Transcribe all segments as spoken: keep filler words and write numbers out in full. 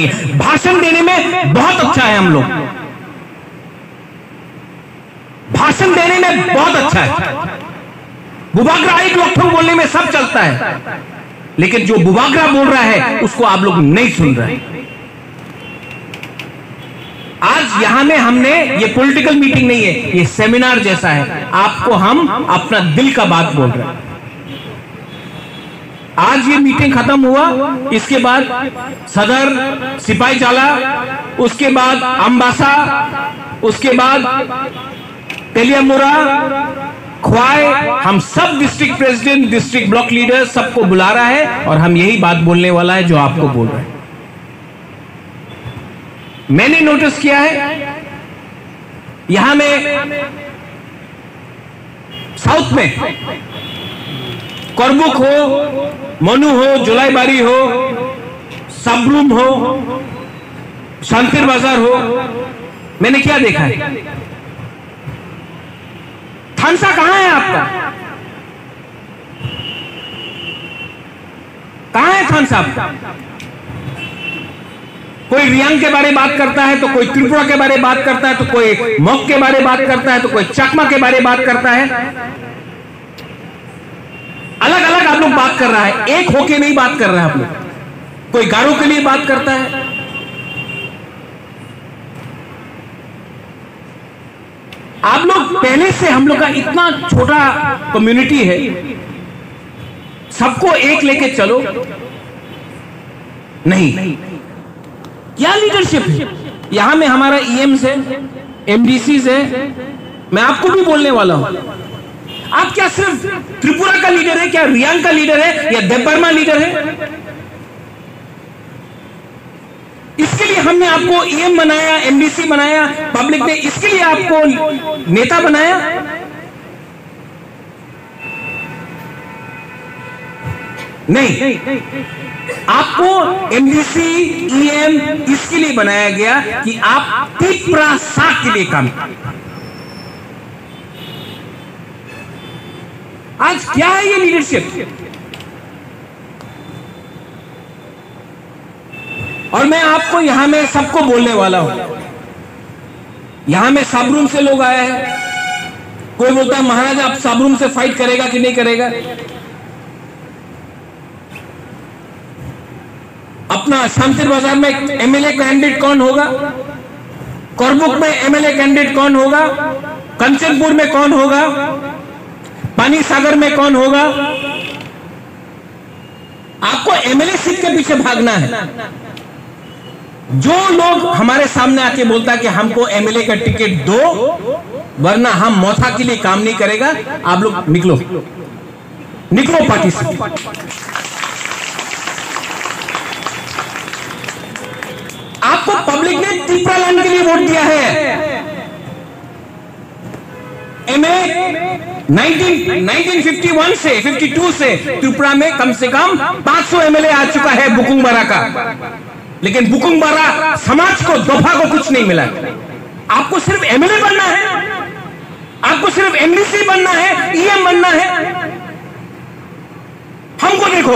भाषण देने में बहुत अच्छा है, हम लोग भाषण देने में बहुत अच्छा है। बुबागरा एक लोग बोलने में सब चलता है, लेकिन जो बुबागरा बोल रहा है उसको आप लोग नहीं सुन रहे। आज यहां में हमने, ये पॉलिटिकल मीटिंग नहीं है, ये सेमिनार जैसा है। आपको हम अपना दिल का बात बोल रहे हैं। आज ये मीटिंग खत्म हुआ, इसके बाद सदर, सिपाही चाला, उसके बाद अंबासा, उसके बाद तेलियामुरा, ख्वाई, हम सब district president, district block leader सबको बुला रहा है और हम यही बात बोलने वाला है जो आपको बोल रहे हैं। मैंने नोटिस किया है यहां में साउथ में करबुक हो, मनु हो, जुलाईबारी हो, सबरूम हो, शांतिर बाजार हो, मैंने क्या देखा है? थानसा कहां है आपका? कहां है थानसा आपका? कोई रियांग के बारे में बात करता है तो कोई त्रिपुरा के बारे में बात करता है, तो कोई मॉक के बारे में बात करता है, तो कोई चकमा के बारे में बात करता है। अलग अलग आप लोग बात कर रहा है, एक होके नहीं बात कर रहा है आप लोग। कोई गारो के लिए बात करता है। आप लोग पहले से, हम लोग का इतना छोटा कम्युनिटी है, सबको एक लेके चलो, नहीं। क्या लीडरशिप है? यहां में हमारा ईएम्स है, एमडीसीज है, मैं आपको भी बोलने वाला हूं। आप क्या सिर्फ त्रिपुरा का लीडर है, क्या रियांग का लीडर है, या देवबर्मा लीडर है? इसके लिए हमने आपको ईएम बनाया, एमडीसी बनाया, पब्लिक ने इसके लिए आपको नेता बनाया। नहीं, आपको एमडीसी, ईएम इसके लिए बनाया गया कि आप त्रिपुरा साख के लिए काम करें। आज क्या है ये लीडरशिप? और मैं आपको यहां में सबको बोलने वाला हूं। यहां में सबरूम से लोग आए हैं। कोई बोलता है महाराज आप सबरूम से फाइट करेगा कि नहीं करेगा? अपना शांतिर बाजार में एमएलए कैंडिडेट कौन होगा? करबुक में एमएलए कैंडिडेट कौन होगा? कंचनपुर में कौन होगा? पानी सागर में कौन होगा? आपको एमएलए सीट के पीछे भागना है। जो लोग हमारे सामने आके बोलता है कि हमको एमएलए का टिकट दो वरना हम मोथा के लिए काम नहीं करेगा, आप लोग निकलो, निकलो पार्टी से। आपको पब्लिक ने त्रिपुरा लैंड के लिए वोट दिया है। एमए नाइनटीन फिफ्टी वन से फिफ्टी टू से त्रिपुरा में कम से कम पांच सौ एमएलए आ चुका है बुकुंग बारा का, लेकिन बुकुंग बारा समाज को, दोफा को कुछ नहीं मिला। आपको सिर्फ एमएलए बनना है, आपको सिर्फ एमडीसी बनना है, ईएम बनना है। हमको देखो,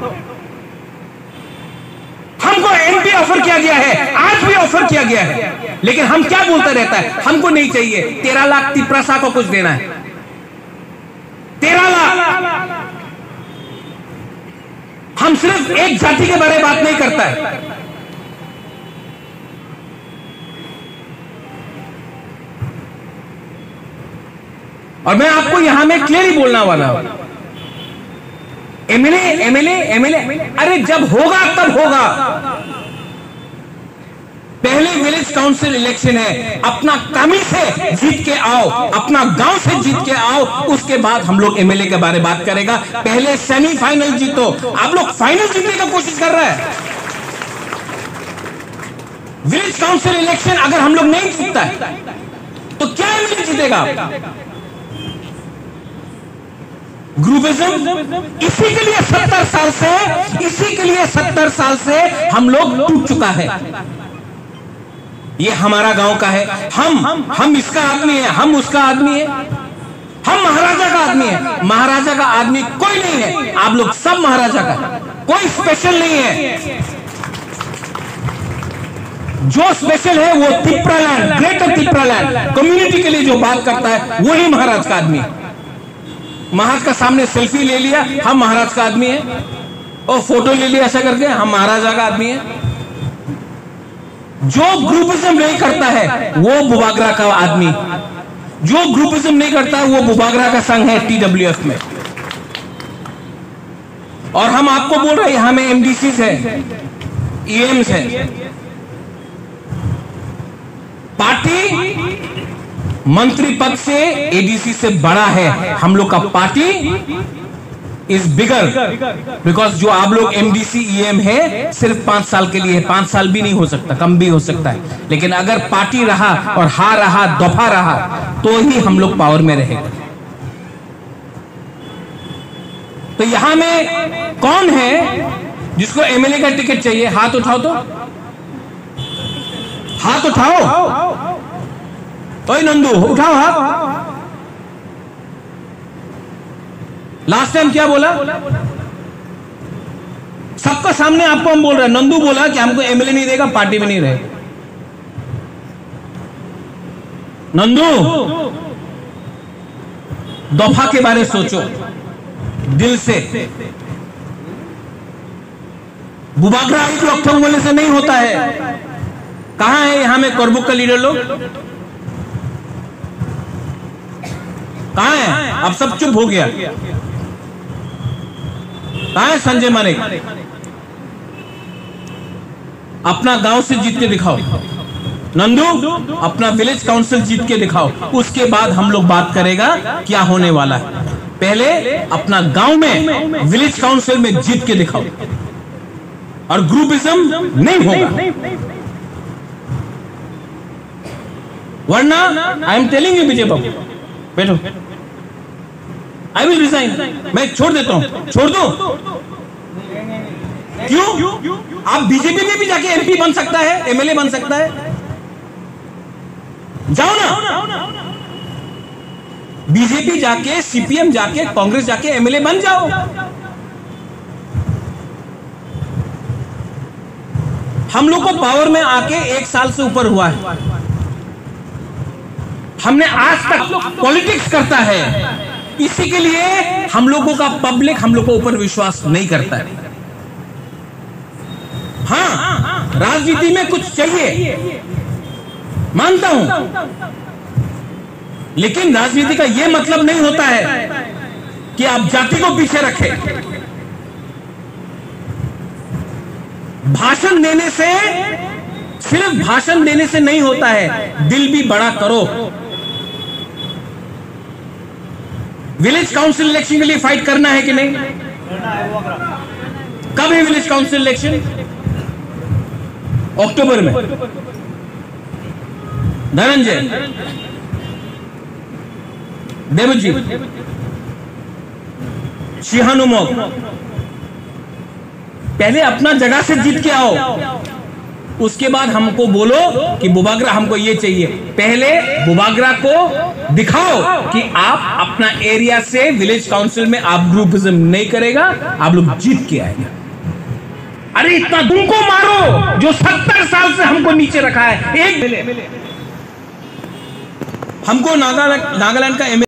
हमको एमपी ऑफर किया गया है, आज भी ऑफर किया गया है, लेकिन हम क्या बोलता रहता है? हमको नहीं चाहिए। तेरह लाख त्रिपुरा को कुछ देना है, तेरह लाख। हम सिर्फ एक जाति के बारे में बात नहीं करता है। और मैं आपको यहां में क्लियरली बोलना वाला हूं, एमएलए एमएलए एमएलए अरे जब होगा तब होगा। पहले विलेज काउंसिल इलेक्शन है, अपना कमी से जीत के आओ, अपना गांव से जीत के आओ, उसके बाद हम लोग एमएलए के बारे में बात करेगा। पहले सेमीफाइनल जीतो। आप लोग फाइनल जीतने का कोशिश कर रहे हैं। विलेज काउंसिल इलेक्शन अगर हम लोग नहीं जीतता है तो क्या एमएलए जीतेगा? ग्रुपिज्म। इसी के लिए सत्तर साल से इसी के लिए सत्तर साल से हम लोग टूट चुका है। ये हमारा गांव का है, हम हम इसका आदमी है, हम उसका आदमी है, हम महाराजा का आदमी है। महाराजा का आदमी कोई नहीं है, आप लोग सब महाराजा का, कोई स्पेशल नहीं है। जो स्पेशल है वो तिप्रालैंड, ग्रेटर तिप्रालैंड कम्युनिटी के लिए जो बात करता है वही महाराज का आदमी है। महाराज का सामने सेल्फी ले लिया, हम महाराज का आदमी है, और फोटो ले लिया ऐसा करके, हम महाराजा का आदमी है। जो ग्रुपिज्म नहीं करता है वो बुबागरा का आदमी, जो ग्रुपिज्म नहीं करता है वो बुबागरा का संघ है टीडब्ल्यूएफ में। और हम आपको बोल रहे हैं यहां में एमडीसीज है, ईएम्स है। पार्टी मंत्री पद से एडीसी से बड़ा है, हम लोग का पार्टी इज बिगर, बिकॉज जो आप लोग एमडीसी ईएम है सिर्फ पांच साल के लिए है, पांच साल भी नहीं हो सकता, कम भी हो सकता है, लेकिन अगर पार्टी रहा और हार रहा, दफा रहा, तो ही हम लोग पावर में रहेगा। तो यहां में कौन है जिसको एमएलए का टिकट चाहिए? हाथ उठाओ, तो हाथ उठाओ। ओए नंदू, उठाओ हाथ। लास्ट टाइम क्या बोला? सबका सामने आपको हम बोल रहे हैं, नंदू बोला कि हमको एमएलए नहीं देगा, पार्टी में नहीं रहे। नंदू, दफा के बारे सोचो दिल से। बुबागरा एक लोग बोलने से नहीं होता है। कहां है यहां में करबुक का लीडर लोग? कहां है? अब सब चुप हो गया। कहां है संजय मानिक? अपना गांव से जीत के दिखाओ। नंदू, अपना विलेज काउंसिल जीत के दिखाओ, उसके बाद हम लोग बात करेगा क्या होने वाला है। पहले अपना गांव में विलेज काउंसिल में जीत के दिखाओ, और ग्रुपिज्म नहीं होगा, वरना I am telling you Vijay Babu, बैठो, आई विल रिजाइन। मैं छोड़ देता हूं। छोड़ दो? क्यों? आप बीजेपी में भी जाके एमपी बन सकता है, एमएलए बन सकता है, जाओ ना। बीजेपी जाके, सीपीएम जाके, कांग्रेस जाके एमएलए बन जाओ। हम लोग को पावर में आके एक साल से ऊपर हुआ है, हमने आज तक पॉलिटिक्स करता है, इसी के लिए हम लोगों का पब्लिक हम लोग को ऊपर विश्वास नहीं करता है। हाँ, राजनीति में कुछ चाहिए, मानता हूं, लेकिन राजनीति का यह मतलब नहीं होता है कि आप जाति को पीछे रखें। भाषण देने से, सिर्फ भाषण देने से नहीं होता है, दिल भी बड़ा करो। विलेज काउंसिल इलेक्शन के लिए फाइट करना है कि नहीं? कब है विलेज काउंसिल इलेक्शन? अक्टूबर में। धनंजय, देवजी, शिहानुमोग, पहले अपना जगह से जीत के आओ, उसके बाद हमको बोलो कि बुबागरा हमको ये चाहिए। पहले बुबागरा को दिखाओ कि आप अपना एरिया से विलेज काउंसिल में आप ग्रुपिज्म नहीं करेगा, आप लोग जीत के आएगा। अरे इतना तुमको मारो जो सत्तर साल से हमको नीचे रखा है। एक हमको नागालैंड नागालैंड का